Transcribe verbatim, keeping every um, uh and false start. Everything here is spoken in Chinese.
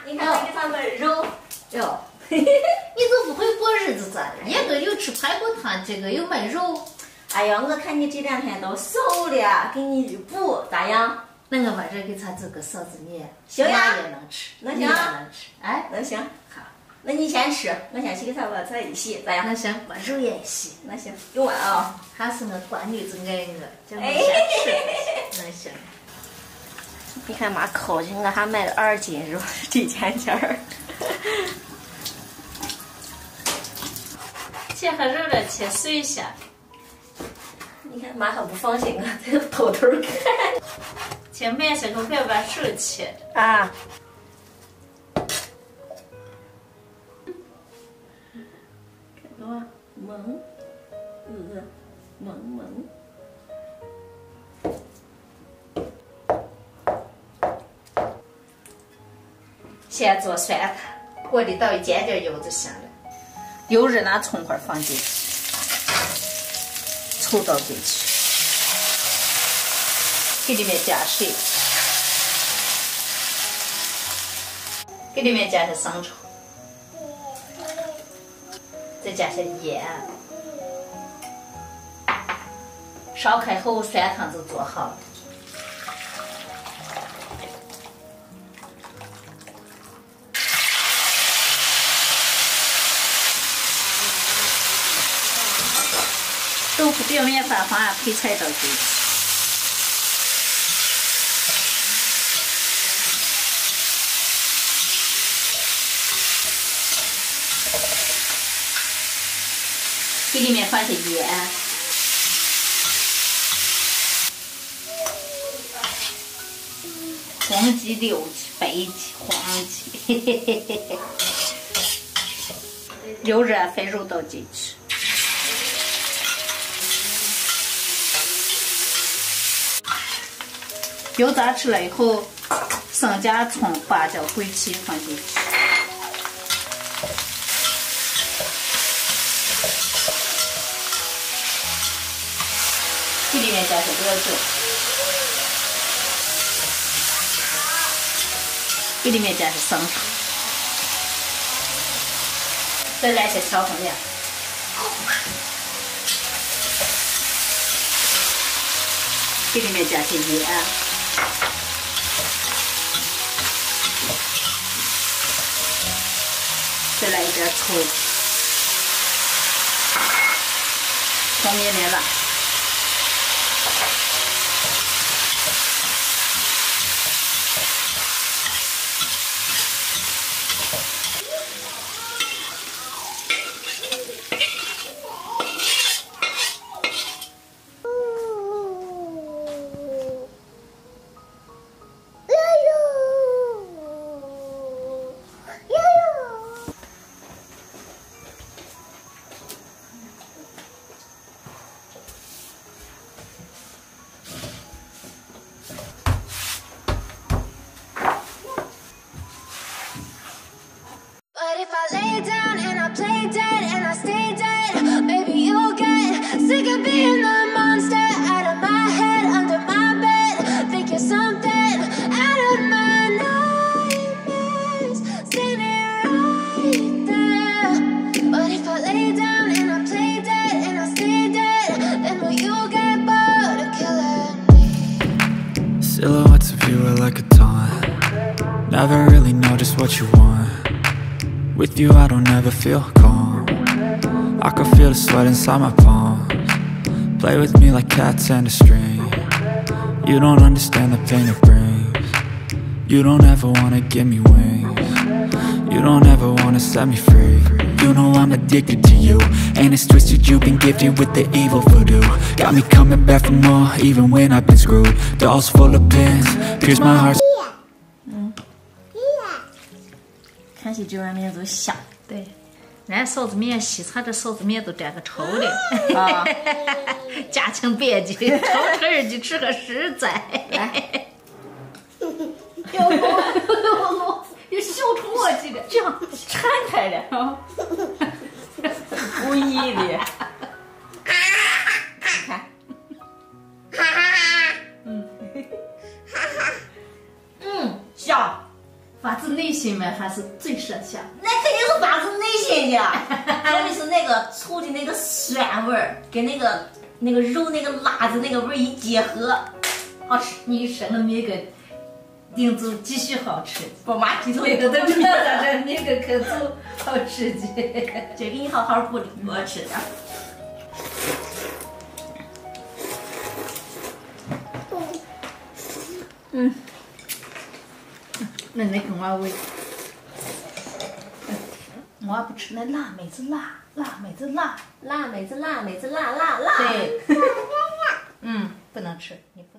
你看，给他们肉哟，你都不会过日子咋的？人家有吃排骨汤，这个有卖肉。 哎呀，我看你这两天都瘦了，给你一补咋样？ 那我把这给他做个臊子面， 行呀， 也能吃， 能行， 也能吃，哎， 能行。 好， 那你先吃，我先去给他把菜一洗，咋样？ 那行，把肉也洗。 那行，有碗啊。 还是我乖女子爱我，叫我先吃。那行。 你看妈抠去，我还买了二斤肉，提前件儿。 切合肉了，切碎下。 你看妈还不放心啊，在偷偷看。 切慢些，可快把手切。 啊。看到吗？萌，呃，萌萌。 先做酸汤，锅里倒一点点油就行了。油热，拿葱花放进去，醋倒进去，给里面加水，给里面加些生抽，再加些盐。烧开后，酸汤就做好了。豆腐表面发黄，配菜倒进去，给里面放些盐，红鸡、柳鸡、白鸡、黄鸡，嘿嘿嘿嘿嘿。油热，肥肉倒进去。油炸出来以后，生姜、葱、八角、桂皮放进去，给里面加些料酒，给里面加些生抽，再来些调味料。给里面加些盐。再来一点醋，放面面了， But if I lay down and I play dead and I stay dead, maybe you'll get sick of being the monster out of my head, under my bed. Think you're something out of my nightmares, standing right there. But if I lay down and I play dead and I stay dead, then will you get bored of killing me? Silhouettes of you are like a taunt. Never really know just what you want. With you I don't ever feel calm. I can feel the sweat inside my palms. Play with me like cats and a string. You don't understand the pain it brings. You don't ever wanna give me wings. You don't ever wanna set me free. You know I'm addicted to you, and it's twisted, you've been gifted with the evil voodoo. Got me coming back for more, even when I've been screwed. Dolls full of pins, pierce my heart. 看起这碗面都香。 对，俺臊子面西餐这臊子面都沾个稠的， 啊， 家庭编辑，瞅瞅人家吃个实在。 来， 有有小虫我记得， 这样拆开了啊，故意的。你看，嗯，嗯，香。 发自内心嘛，还是最摄香。 那肯定是发自内心的，特别是那个醋的那个酸味儿，跟那个那个肉那个辣子那个味儿一结合，好吃。 你说了那个定做继续好吃， 宝妈鸡头那个都知道咱这那个可做好吃的， 就给你好好补的，我吃的。嗯， 那你跟我喂，我不吃那辣妹子辣，辣妹子辣， 辣妹子辣妹子辣辣辣。 对，嗯，不能吃，你不。